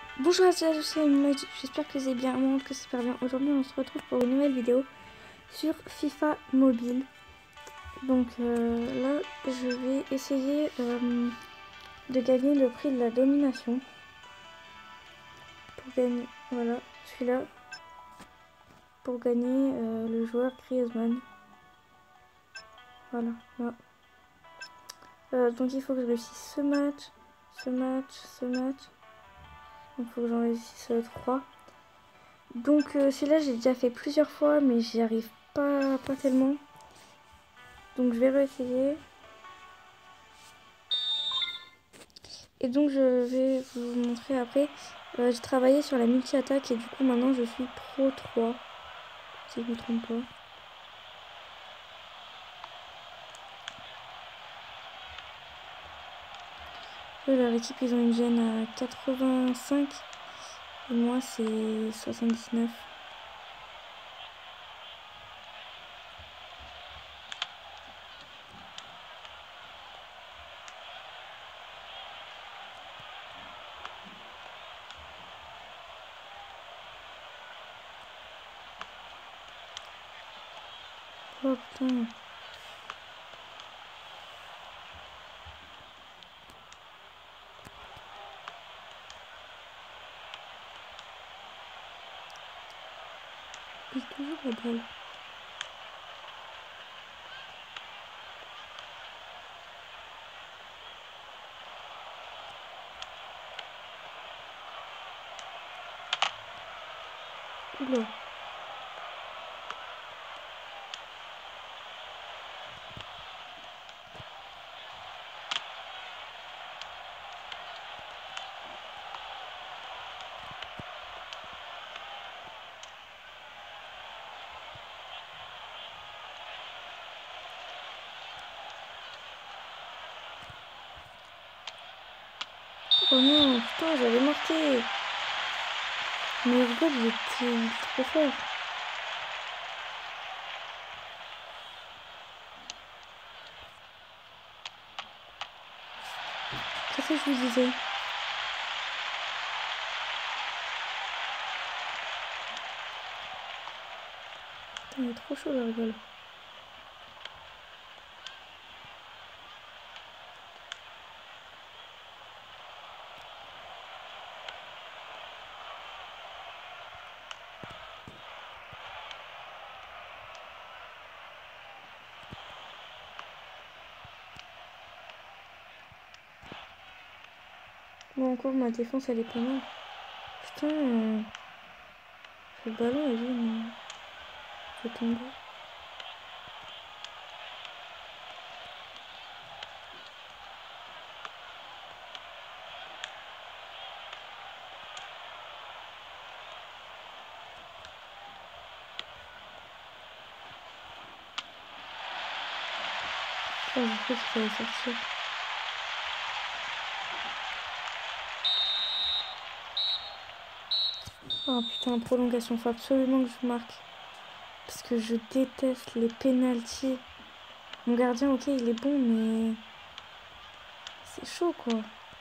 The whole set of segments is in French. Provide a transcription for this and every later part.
Bonjour à tous, c'est Emoji. J'espère que vous allez bien, moi que c'est super bien. Aujourd'hui on se retrouve pour une nouvelle vidéo sur FIFA Mobile. Donc là je vais essayer de gagner le prix de la domination. Pour gagner, voilà, celui-là. Pour gagner le joueur Griezmann. Voilà, voilà. Donc il faut que je réussisse ce match. Donc il faut que j'en réussisse 3. Donc celui-là j'ai déjà fait plusieurs fois mais j'y arrive pas tellement. Donc je vais réessayer. Et donc je vais vous montrer après. J'ai travaillé sur la multi-attaque et du coup maintenant je suis Pro 3. Si je ne me trompe pas. Eux, leur équipe ils ont une gêne à 85 et moi c'est 79. Oh putain. Il est toujours la balle. Oula. Oh non, putain, j'avais marqué. Mais regarde, il était trop fort. Qu'est-ce que je vous disais? Putain, il est trop chaud, la rigole. Bon, encore ma défense elle est pas mal. Putain, le ballon il vient de tomber. Oh, j'ai cru qu'il allait sortir. Oh putain, prolongation, faut absolument que je marque. Parce que je déteste les pénaltys. Mon gardien, ok, il est bon, mais c'est chaud quoi.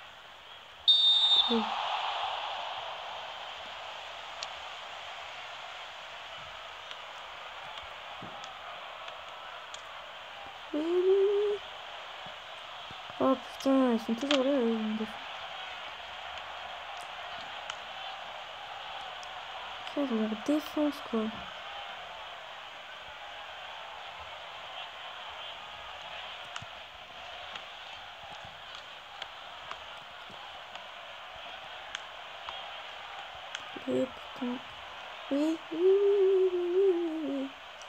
Oh. Oui, oui, oui. Oh putain, ils sont toujours là. Frère, leur défense quoi. Et putain. Oui, oui, oui, oui, oui, oui, oui, oui.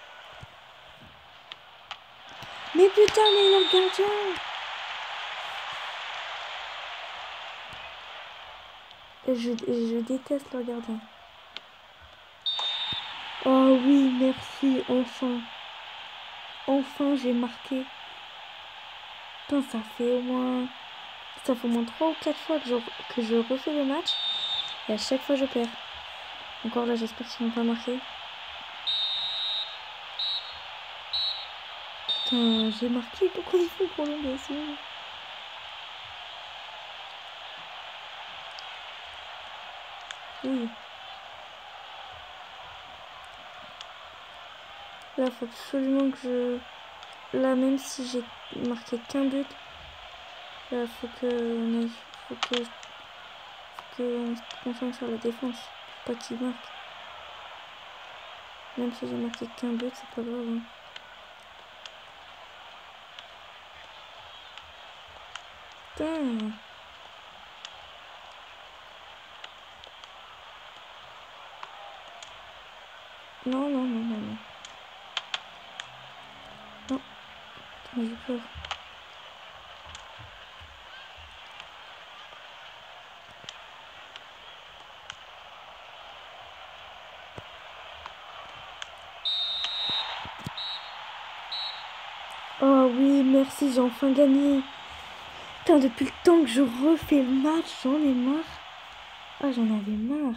Mais putain, mais leur gardien. Je déteste leur gardien. Oh oui, merci, enfin. Enfin, j'ai marqué. Putain, ça fait au moins 3 ou 4 fois que je refais le match. Et à chaque fois, je perds. Encore là, j'espère qu'ils vont pas marquer. Putain, j'ai marqué. Pourquoi ils font prolongation? Oui. Là, faut absolument que je... Là, même si j'ai marqué qu'un but, là, faut qu'on se concentre sur la défense. Faut pas qu'il marque. Même si j'ai marqué qu'un but, c'est pas grave. Hein. Putain. Non, non, non, non, non. Non, j'ai peur. Oh oui, merci, j'ai enfin gagné. Putain, depuis le temps que je refais le match, j'en ai marre. Ah, j'en avais marre.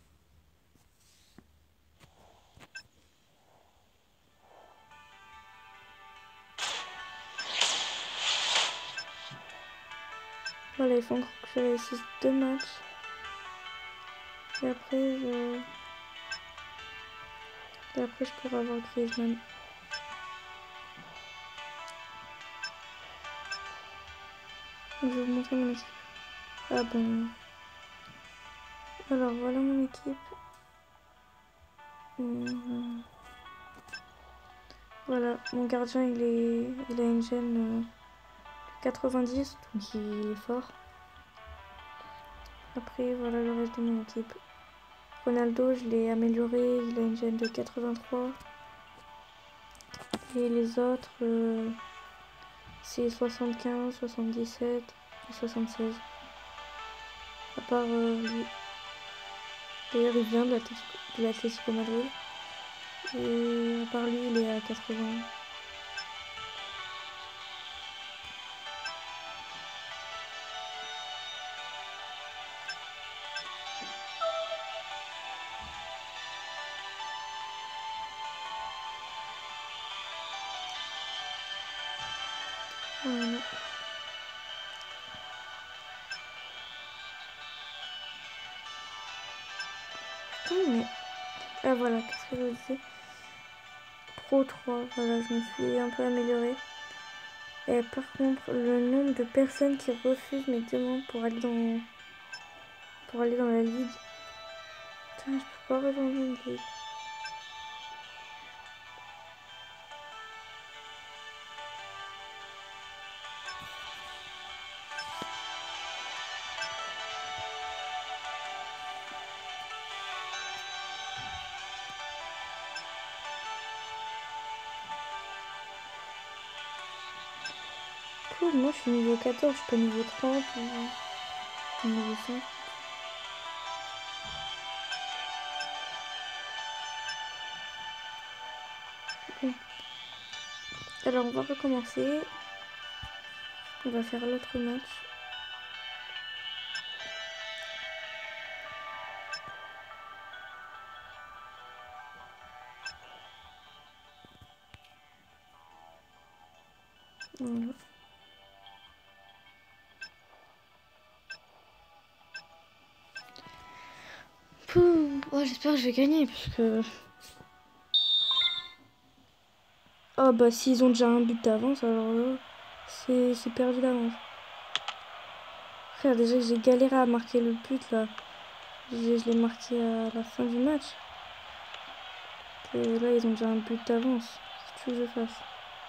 Voilà, il faut encore que je réussisse 2 matchs. Et après, je pourrai avoir Griezmann. Je vais vous montrer mon équipe. Ah bon. Alors, voilà mon équipe. Voilà, mon gardien, il a une gêne 90, donc il est fort. Après, voilà le reste de mon équipe. Ronaldo, je l'ai amélioré, il a une gêne de 83. Et les autres, c'est 75, 77 et 76. À part lui. D'ailleurs, il vient de l'Atlético Madrid. Et à part lui, il est à 80. Voilà. Putain, mais... Ah voilà, qu'est-ce que je disais? Pro 3, voilà, je me suis un peu améliorée. Et par contre, le nombre de personnes qui refusent mes demandes pour aller dans la ligue. Putain, je peux pas rejoindre une ligue. Cool, moi je suis niveau 14, je suis pas niveau 30 ou niveau 5. Bon. Alors on va recommencer. On va faire l'autre match. Voilà. Oh, j'espère que je vais gagner parce que... Oh bah s'ils ont déjà un but d'avance, alors là, c'est perdu d'avance. Frère, déjà que j'ai galéré à marquer le but là. Je l'ai marqué à la fin du match. Et là, ils ont déjà un but d'avance. Qu'est-ce que tu veux que je fasse?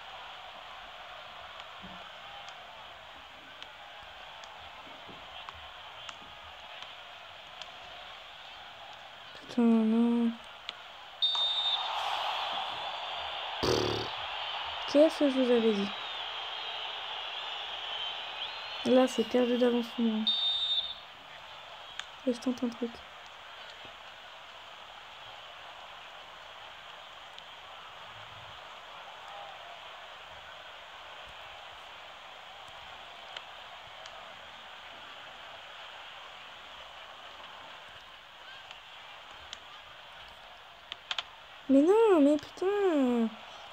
Putain, non. Qu'est-ce que je vous avais dit? Là, c'est perdu d'avance pour moi. Et je tente un truc. Mais non, mais putain!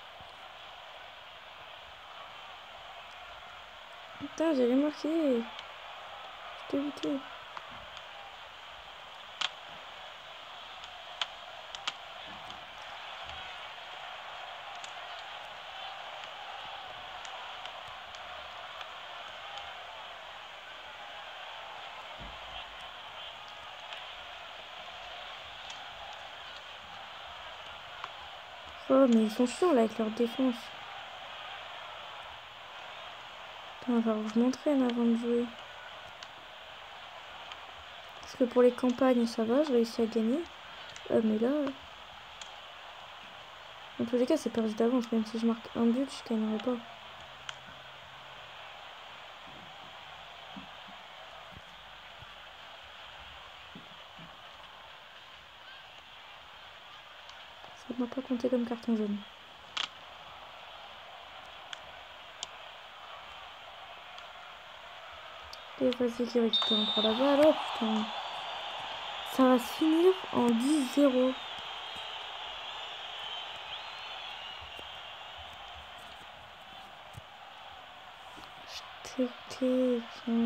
Putain, j'avais marqué. Je t'ai buté. Oh, mais ils sont chiants là avec leur défense. Putain, va falloir que je m'entraîne avant de jouer. Parce que pour les campagnes, ça va, je réussis à gagner. Mais là, dans tous les cas, c'est perdu d'avance. Même si je marque un but, je gagnerai pas. Ça ne m'a pas compté comme carton jaune. Et vas-y, qui récupère encore la balle. Oh putain. Ça va se finir en 10-0. Putain.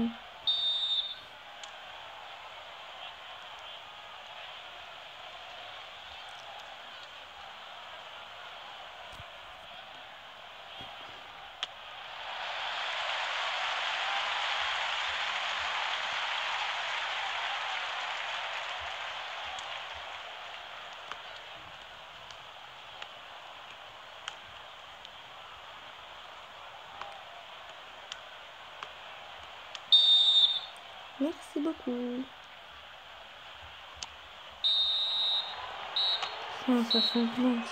Merci beaucoup. Putain, ça change manche.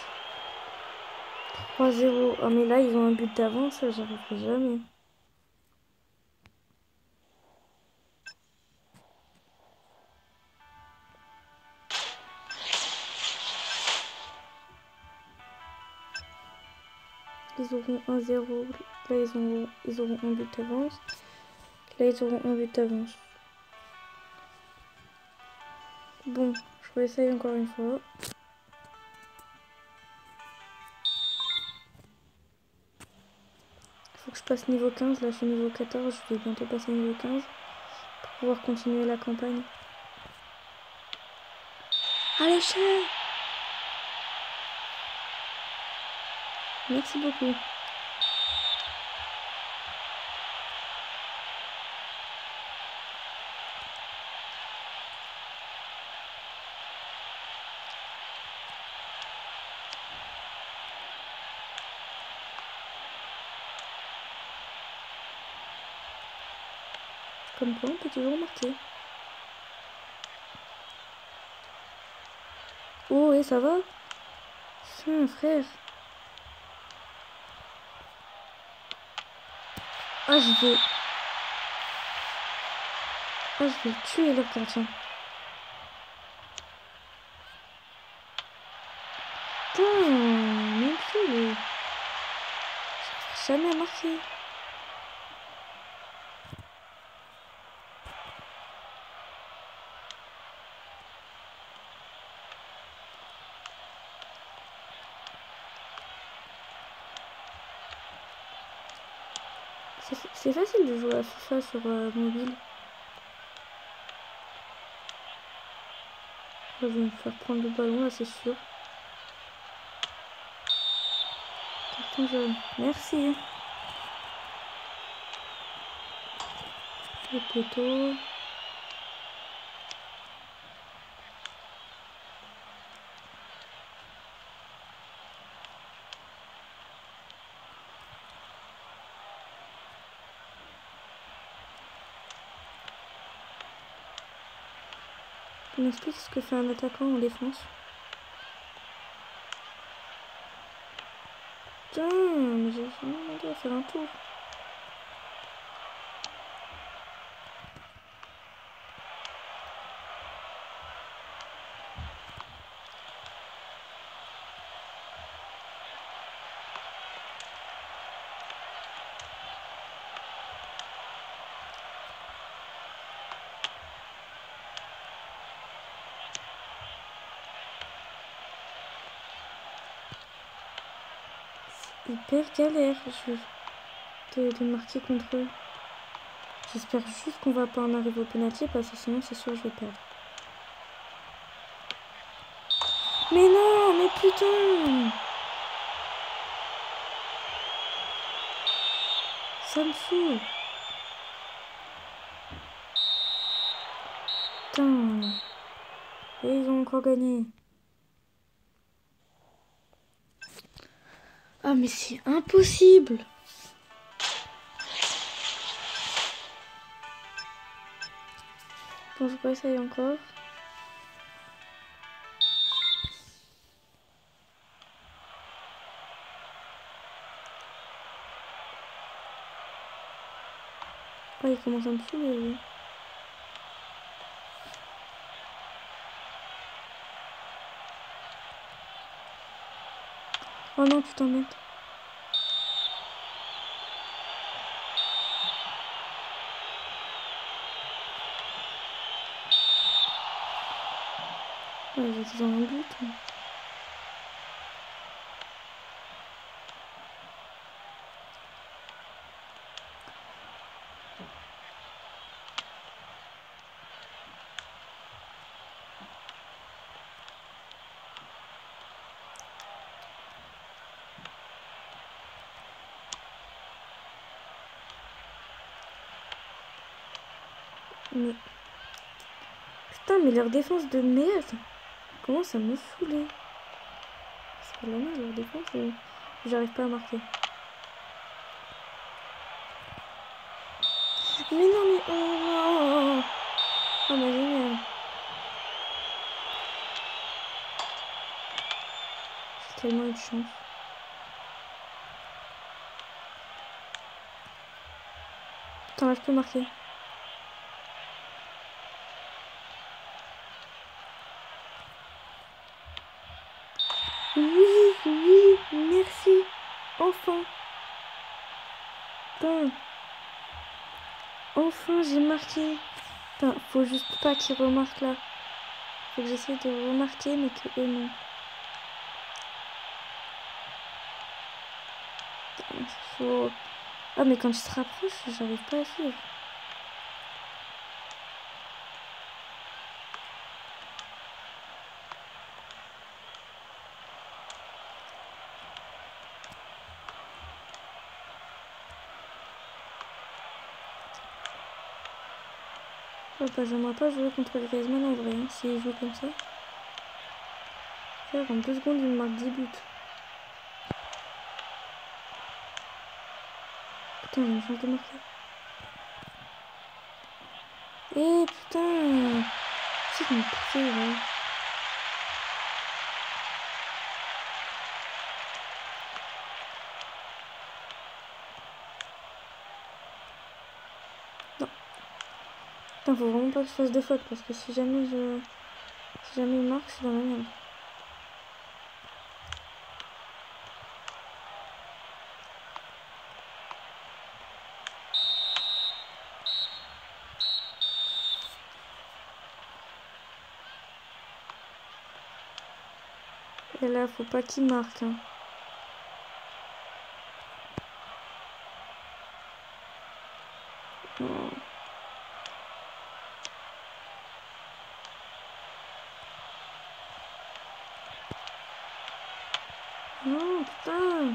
3-0. Oh, mais là, ils ont un but d'avance, j'y arriverai jamais. Ils auront 1-0. Là, ils auront un but d'avance. Là, ils auront un but d'avance. Bon, je réessaye encore une fois. Faut que je passe niveau 15. Là, je suis niveau 14. Je vais bientôt passer niveau 15 pour pouvoir continuer la campagne. Allez, chat! Merci beaucoup. Comme quoi, on peut toujours marquer. Oh, et ça va? Putain, frère. Ah, je vais tuer leur gardien. Putain, même plus. Jamais marqué. C'est facile de jouer à FIFA sur mobile. Je vais me faire prendre le ballon là, c'est sûr. Carton jaune. Merci. Le poteau. Tu m'expliques ce que fait un attaquant en défense? Putain, mais j'ai jamais demandé à faire un tour. Hyper galère de marquer contre eux. J'espère juste qu'on va pas en arriver au penalty parce que sinon c'est sûr je vais perdre. Mais non, mais putain! Ça me fout. Putain. Et ils ont encore gagné. Ah, mais c'est impossible. Bon, je réessaye encore. Ah, il commence à me saouler, lui. Oh non, putain, merde. Ouais, j'étais dans un but. Mais... Putain, mais leur défense de merde. Comment ça me saouler. C'est pas de la merde, leur défense. J'arrive pas à marquer. Mais non, mais... Oh, oh mais génial. J'ai tellement eu de chance. Putain, là, je peux marquer. Oui, oui, merci. Enfin. Putain. Enfin, j'ai marqué. Putain, faut juste pas qu'ils remarquent là. Faut que j'essaie de remarquer, mais que eux non. Putain, c'est chaud. Ah, mais quand tu te rapproches, j'arrive pas à suivre. Oh, bah, j'aimerais pas jouer contre Griezmann en vrai, hein, s'il joue comme ça. Frère, en 2 secondes, il me marque 10 buts. Putain, j'ai une chance de marquer. Eh putain! C'est que me pousser, ouais. Non. Putain, faut vraiment pas que je fasse de faute parce que si jamais si jamais il marque, c'est dans la merde. Et là, faut pas qu'il marque, hein. Non. Non, putain!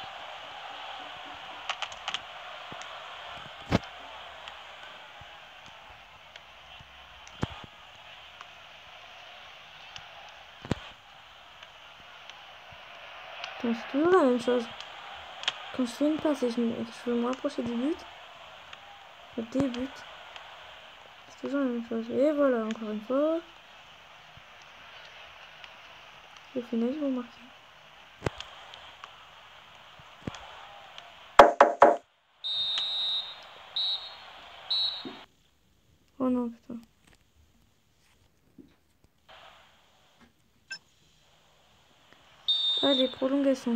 Putain, c'est toujours la même chose. Quand je fais une passe et je veux me rapprocher du but, je débute. C'est toujours la même chose. Et voilà, encore une fois. Et au final, ils vont marquer. Oh non, putain. Allez, prolongation.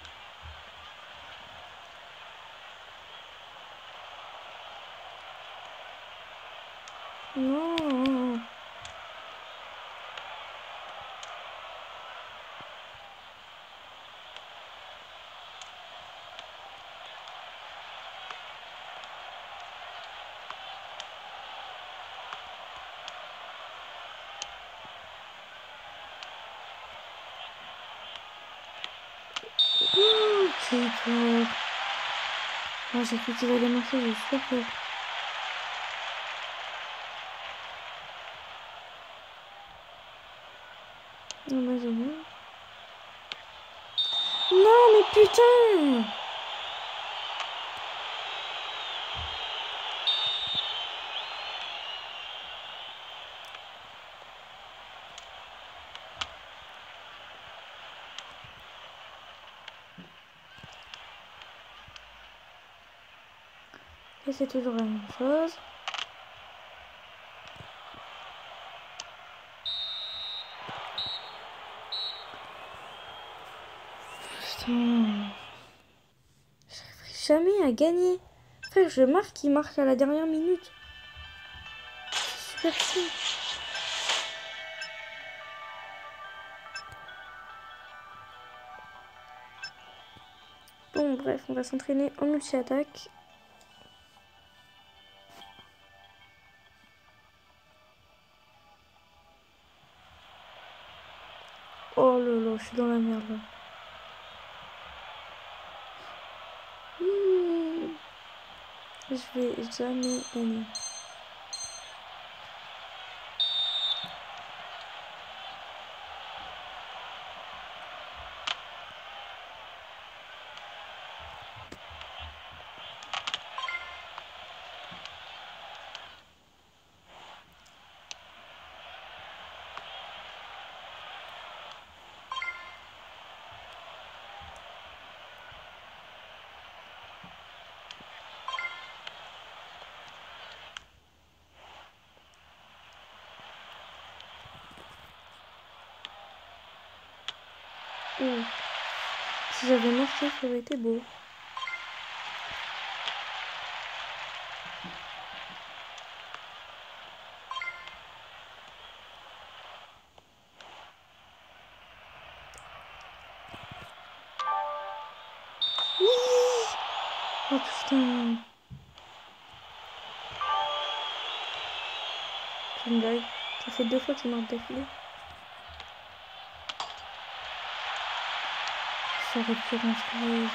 Non. Oh, j'ai eu peur. Oh, j'ai cru qu'il allait marquer, j'ai eu super peur. Oh bah génial. Non, mais putain! Et c'est toujours la même chose. Putain. J'arriverai jamais à gagner. Frère, je marque, il marque à la dernière minute. C'est super fou. Bon, bref, on va s'entraîner en multi-attaque. Oh là là, je suis dans la merde là. Je vais jamais gagner. Si j'avais marqué, ça aurait été beau. Oui. Oh putain. C'est une blague. Ça fait 2 fois que je marque d'affilée. Ça aurait pu rentrer.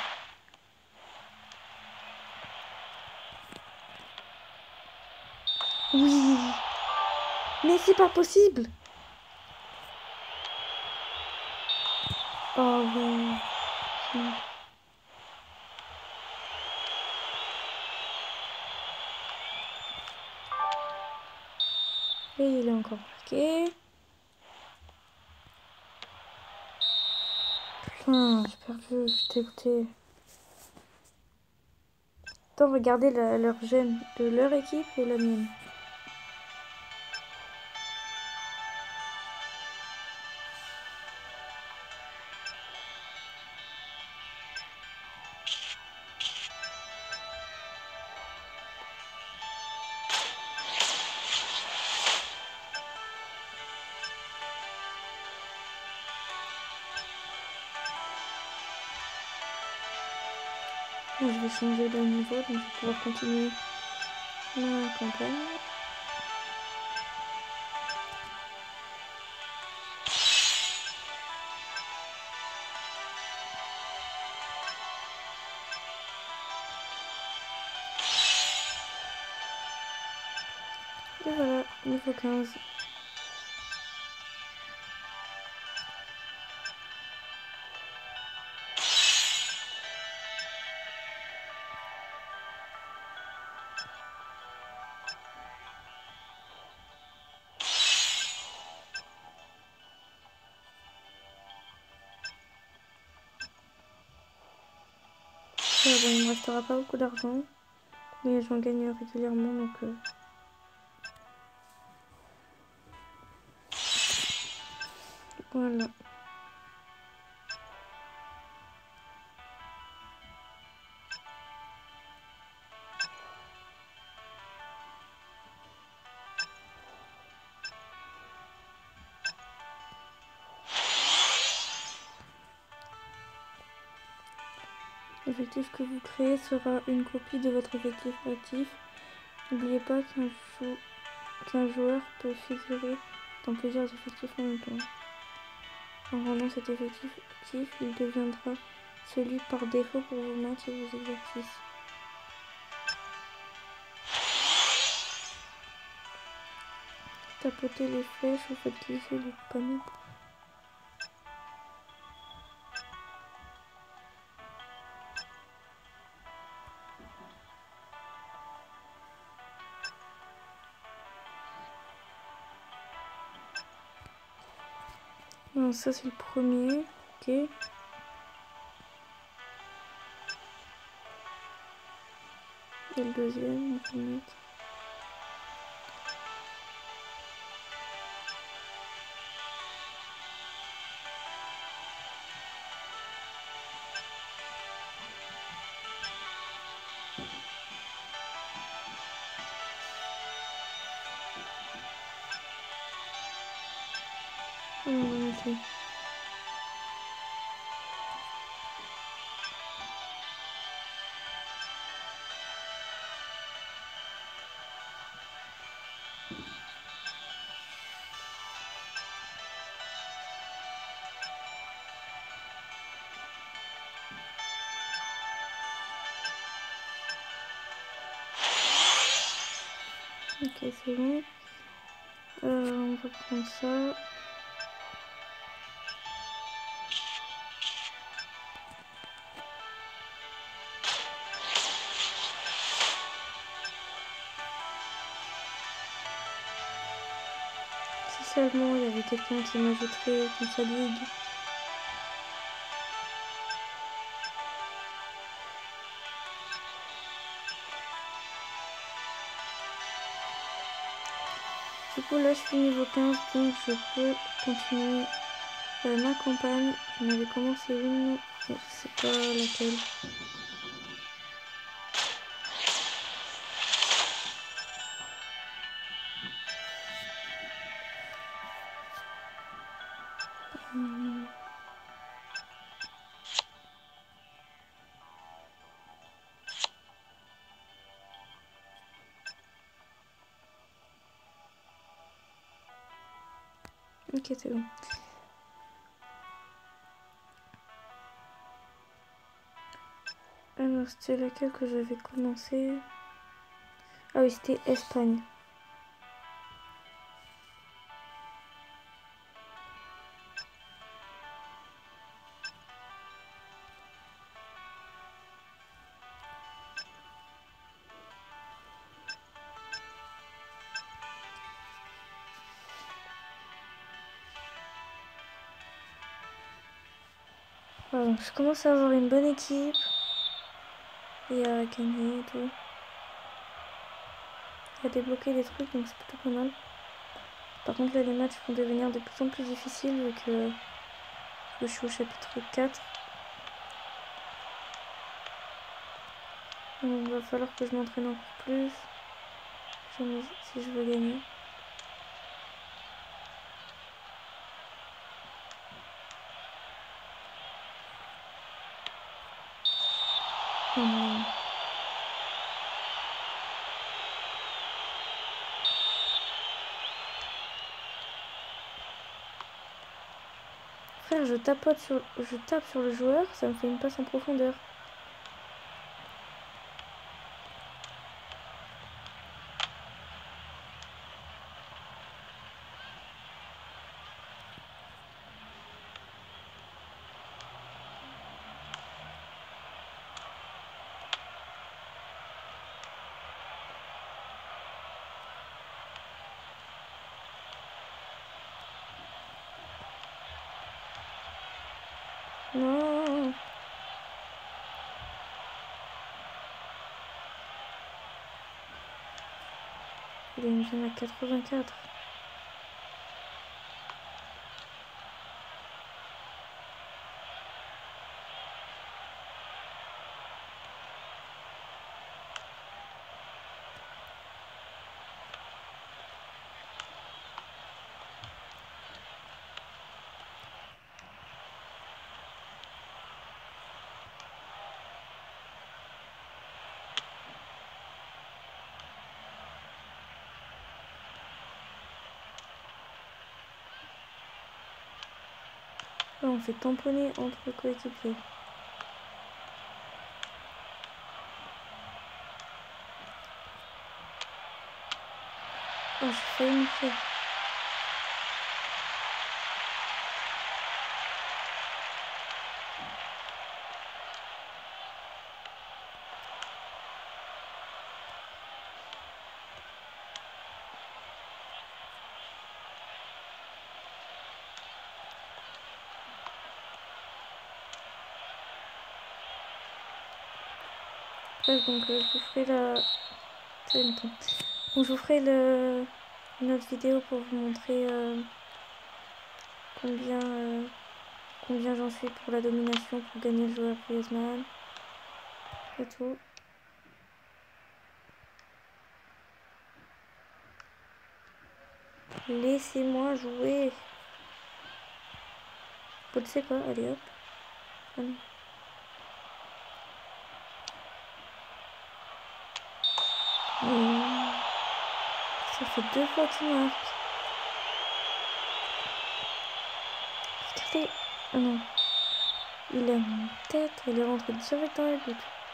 Oui. Mais c'est pas possible. Oh ouais. Et il est encore marqué. Putain, j'ai perdu, je suis dégoûtée. Attends, regardez leur gêne de leur équipe et la mienne. Je vais changer de niveau, donc je vais pouvoir continuer ma campagne. Et voilà, niveau 15. Bon, il me restera pas beaucoup d'argent, mais j'en gagne régulièrement, donc voilà. L'effectif que vous créez sera une copie de votre effectif actif. N'oubliez pas qu'un joueur peut figurer dans plusieurs effectifs en même temps. En rendant cet effectif actif, il deviendra celui par défaut pour vos matchs et vos exercices. Tapotez les flèches ou faites glisser le panneau. Non, ça c'est le premier. Ok. Et le deuxième, je vais le mettre. Ah, on va mettre lui. Ok, c'est bon. On va prendre ça. Si seulement il y avait quelqu'un qui m'ajouterait dans sa ligue. Du coup là je suis niveau 15 donc je peux continuer ma campagne. J'en avais commencé une, mais je sais pas laquelle. Ok, c'est bon. Alors c'était laquelle que j'avais commencé? Ah oui, c'était Espagne. Voilà, je commence à avoir une bonne équipe et à gagner et tout. À débloquer des trucs, donc c'est plutôt pas mal. Par contre là les matchs vont devenir de plus en plus difficiles vu que je suis au chapitre 4. Donc il va falloir que je m'entraîne encore plus si je veux gagner. Oh. Frère, je tape sur le joueur, ça me fait une passe en profondeur. Non. Il est une à 84. Là, on fait tamponner entre coéquipiers. Oh, j'ai failli me faire. Bref, donc je vous ferai ça me tente. Donc je vous ferai une autre vidéo pour vous montrer combien, combien j'en suis pour la domination pour gagner le joueur Griezmann et tout. Laissez-moi jouer. Bon, tu sais quoi, allez hop. Allez. Ça fait 2 fois qu'il marque. Regardez. Ah non. Il a une tête. Il est rentré direct dans le but.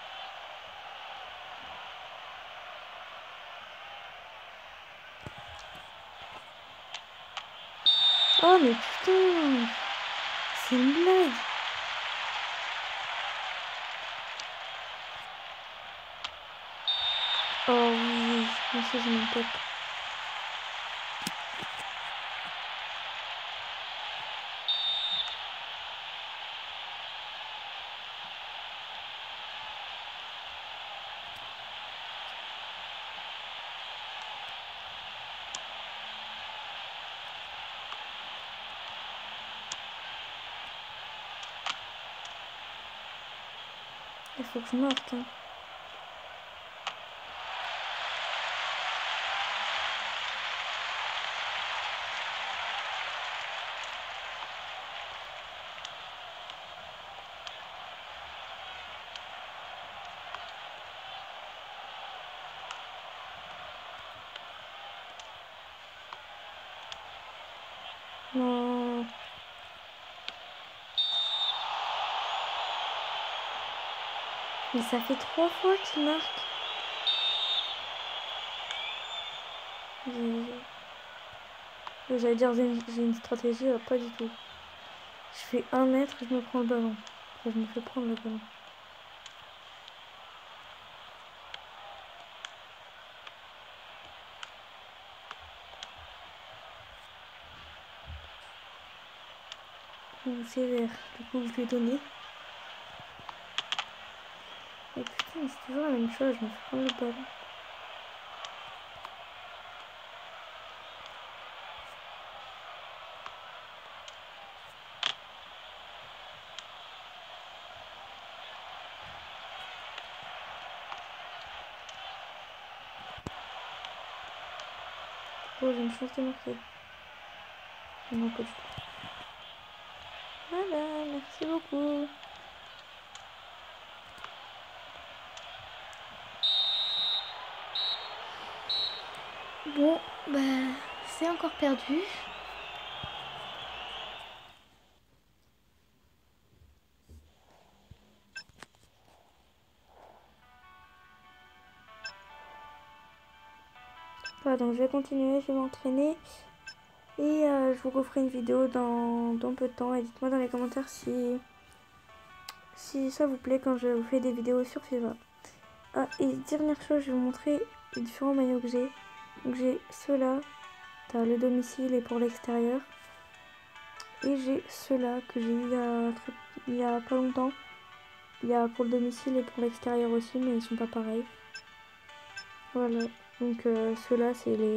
Oh mais putain. C'est une blague. Oh oui. Moi aussi j'ai une tête. Il faut que je marque. Hein. Non. Mais ça fait 3 fois qu'il marque. J'allais dire j'ai une stratégie, pas du tout. Je fais 1 mètre et je me prends le ballon. Enfin, je me fais prendre le ballon. C'est vert. Du coup, je lui ai donné. Et putain, c'est toujours la même chose. Je me fais prendre le ballon. Oh, j'ai une chance de marquer. Non, pas du tout. Voilà, merci beaucoup. Bon, bah, c'est encore perdu. Voilà, donc je vais continuer, je vais m'entraîner. Et je vous referai une vidéo dans peu de temps. Et dites-moi dans les commentaires si ça vous plaît quand je vous fais des vidéos sur FIFA. Ah, et dernière chose, je vais vous montrer les différents maillots que j'ai. Donc j'ai ceux-là, t'as le domicile et pour l'extérieur. Et j'ai ceux-là que j'ai eu il y a pas longtemps. Il y a pour le domicile et pour l'extérieur aussi, mais ils sont pas pareils. Voilà, donc ceux-là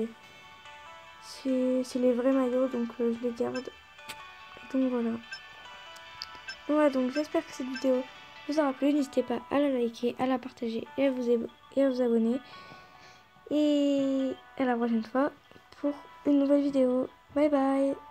c'est les vrais maillots, donc je les garde. Donc voilà. Voilà, donc j'espère que cette vidéo vous aura plu. N'hésitez pas à la liker, à la partager et à vous abonner. Et à la prochaine fois pour une nouvelle vidéo. Bye bye.